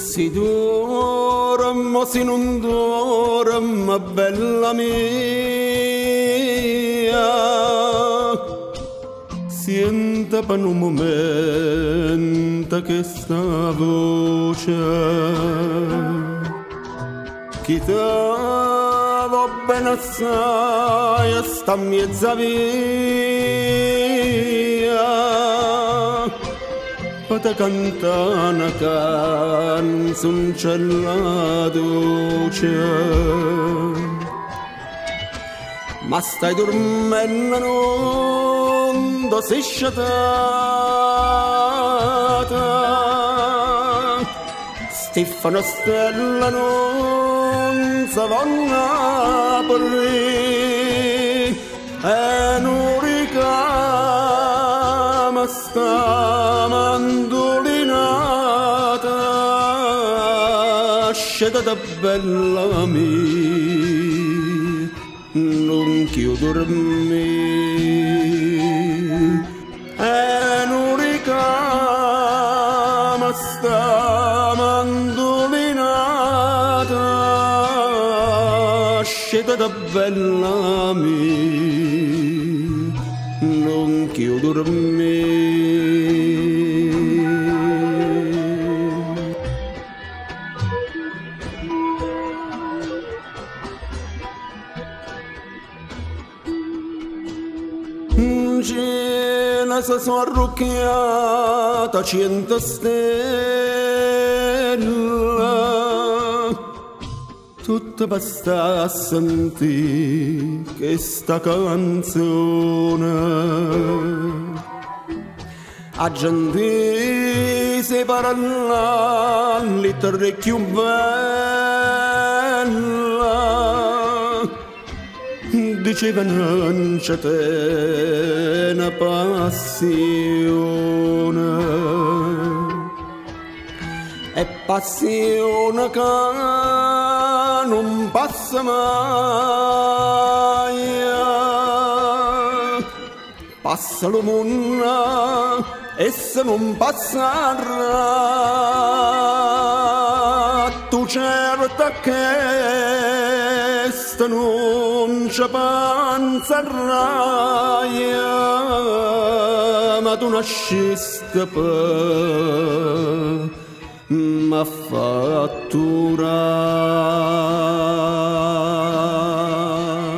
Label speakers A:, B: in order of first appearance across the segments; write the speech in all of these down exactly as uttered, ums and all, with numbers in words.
A: Si dormo, si non dormo, bella mia, senta per un momento che sta voce chi te va bene assai sta mezza via te canta una canzoncella dolce ma stai dormendo non sei sciatata Stefano Stella non si va a Napoli e non ricama sta mandolinata sceda da bella mia non chiudo dormire e non ricama sta mandolinata sceda da bella mia non chiudo dormire Cena si sono arrucchiata cento stelle tutta basta a sentire questa canzone a gente si parla l'ittere più bella diceva non c'è te una passione e passione che non passa mai passa lo mondo e se non passerà tu certa che sta non c'è panzerrai ma tu nasciste per ma fattura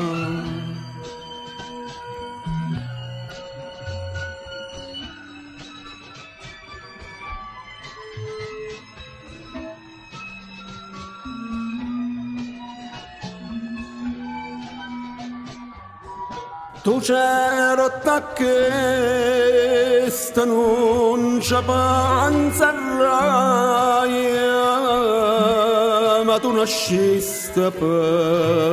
A: tu certa che sta non c'è panzerrai ma tu nasciste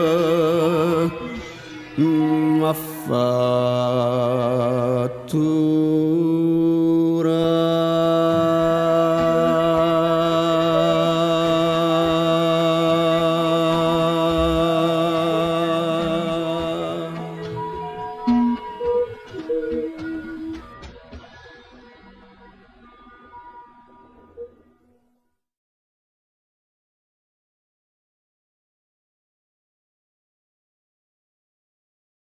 A: per ma fattura